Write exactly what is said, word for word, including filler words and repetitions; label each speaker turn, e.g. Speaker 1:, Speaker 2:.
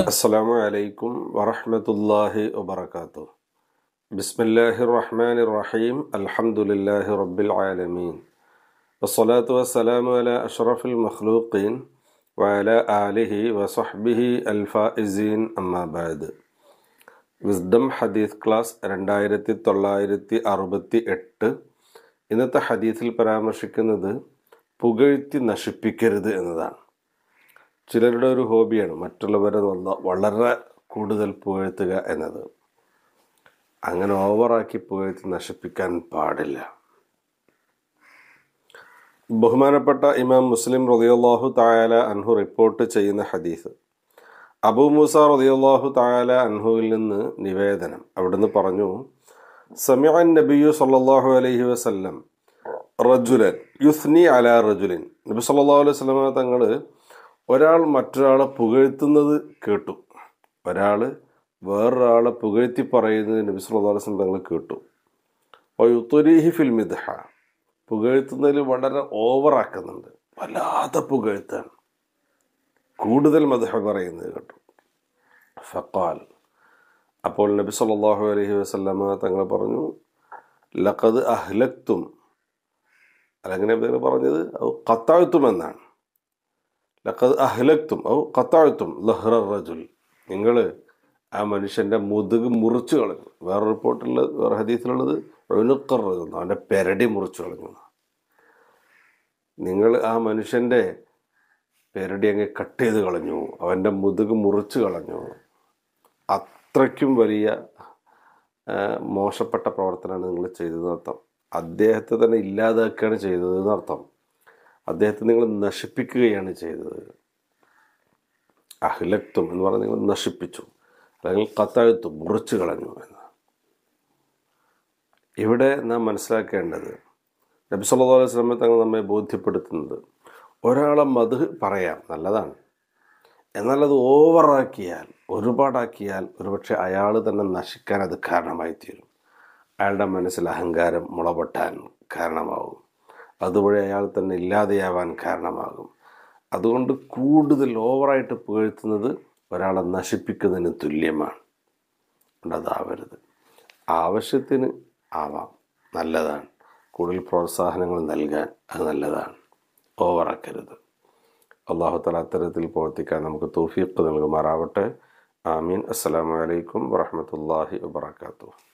Speaker 1: അസ്സലാമു അലൈക്കും വറഹ്മത്തുള്ളാഹി വബറകാതുഹു. ബിസ്മില്ലാഹിർ റഹ്മാനിർ റഹീം. അൽഹംദുലില്ലാഹി റബ്ബിൽ ആലമീൻ. വസ്സലാത്തു വസ്സലാമു അലാ അഷ്റഫിൽ മഖ്ലൂഖീൻ വഅലാ ആലിഹി വസഹ്ബിഹി അൽ ഫായിസീൻ. അമ്മാ ബഅദ്. വിസ്ഡം ഹദീസ് ക്ലാസ് രണ്ടായിരത്തി തൊള്ളായിരത്തി അറുപത്തി എട്ട്. ഇന്നത്തെ ഹദീസിൽ പരാമർശിക്കുന്നത് പുകഴ്ത്തി നശിപ്പിക്കരുത് എന്നതാണ്. ചിലരുടെ ഒരു ഹോബിയാണ് മറ്റുള്ളവരെ വളരെ കൂടുതൽ പുകഴ്ത്തുക എന്നത്. അങ്ങനെ ഓവറാക്കി പുകഴ്ത്തി നശിപ്പിക്കാൻ പാടില്ല. ബഹുമാനപ്പെട്ട ഇമാം മുസ്ലിം റളിയല്ലാഹു തആല അൻഹു റിപ്പോർട്ട് ചെയ്യുന്ന ഹദീസ്, അബൂ മൂസ റളിയല്ലാഹു തആല അൻഹുവിൽ നിന്ന് നിവേദനം. അവിടുന്ന് പറഞ്ഞു, സമിഅൻ നബിയ്യു സല്ലല്ലാഹു അലൈഹി വസല്ലം റജുലൻ യുസ്നി അലാ റജുലിൻ. നബി സല്ലല്ലാഹു അലൈഹി വസല്ലം തങ്ങൾ ഒരാൾ മറ്റൊരാളെ പുകഴ്ത്തുന്നത് കേട്ടു. ഒരാൾ വേറൊരാളെ പുകഴ്ത്തി പറയുന്നത് നബി സല്ലല്ലാഹു അലൈഹി വസല്ലം തങ്ങൾ കേട്ടു. വയുത്രീഹി ഫിൽ മിദ്ഹ, പുകഴ്ത്തുന്നതിൽ വളരെ ഓവറാക്കുന്നുണ്ട്, വല്ലാത്ത പുകഴ്ത്താണ്, കൂടുതൽ മദ്ഹ പറയുന്നത് കേട്ടു. ഫഖാൽ, അപ്പോൾ നബി സല്ലല്ലാഹു അലൈഹി വസല്ലം തങ്ങൾ പറഞ്ഞു, ലഖദ് അഹ്ലക്തും, അല്ലെങ്കിൽ നബി പറഞ്ഞത് ഖത്തഅ്തും എന്നാണ്. ലഖദ് അഹ്ലക്തും ഔ ഖത്തഅ്തും ലഹ്റ റജുൽ, നിങ്ങൾ ആ മനുഷ്യൻ്റെ മുതുക് മുറിച്ചു കളഞ്ഞു. വേറെ റിപ്പോർട്ടുള്ളത്, വേറെ ഹദീസിലുള്ളത് ഉനുഖർ റജുൽ, അവൻ്റെ പെരടി മുറിച്ചു കളഞ്ഞു. നിങ്ങൾ ആ മനുഷ്യൻ്റെ പെരടി അങ്ങ് കട്ട് ചെയ്ത് കളഞ്ഞു, അവൻ്റെ മുതുക് മുറിച്ചു കളഞ്ഞു. അത്രയ്ക്കും വലിയ മോശപ്പെട്ട പ്രവർത്തനമാണ് നിങ്ങൾ ചെയ്തതെന്നർത്ഥം. അദ്ദേഹത്തെ തന്നെ ഇല്ലാതാക്കുകയാണ് ചെയ്തതെന്നർത്ഥം. അദ്ദേഹത്തെ നിങ്ങൾ നശിപ്പിക്കുകയാണ് ചെയ്തത്. അഹ്ലക്തും എന്ന് പറഞ്ഞാൽ നിങ്ങൾ നശിപ്പിച്ചു, അല്ലെങ്കിൽ ഖത്തഅ്തും മുറിച്ചു കളഞ്ഞു എന്ന്. ഇവിടെ നാം മനസ്സിലാക്കേണ്ടത്, നബി സല്ലല്ലാഹു അലൈഹി വസല്ലം തങ്ങൾ നമ്മെ ബോധ്യപ്പെടുത്തുന്നത്, ഒരാളെ മദ്ഹ് പറയാം, നല്ലതാണ്. എന്നാൽ അത് ഓവറാക്കിയാൽ, ഒരുപാടാക്കിയാൽ ഒരുപക്ഷെ അയാൾ തന്നെ നശിക്കാൻ അത് കാരണമായി തീരും. അയാളുടെ മനസ്സിൽ അഹങ്കാരം മുളപൊട്ടാൻ കാരണമാകും. അതുവഴി അയാൾ തന്നെ ഇല്ലാതെയാവാൻ കാരണമാകും. അതുകൊണ്ട് കൂടുതൽ ഓവറായിട്ട് പുകഴ്ത്തുന്നത് ഒരാളെ നശിപ്പിക്കുന്നതിന് തുല്യമാണ്. അതാവരുത്. ആവശ്യത്തിന് ആവാം, നല്ലതാണ്. കൂടുതൽ പ്രോത്സാഹനങ്ങൾ നൽകാൻ അത് നല്ലതാണ്. ഓവറാക്കരുത്. അല്ലാഹു തആല അത്തരത്തിൽ പ്രവർത്തിക്കാൻ നമുക്ക് തൗഫീഖ് നൽകുമാറാവട്ടെ. ആമീൻ. അസ്സലാമു അലൈക്കും വറഹ്മത്തുള്ളാഹി വബറകാതുഹു.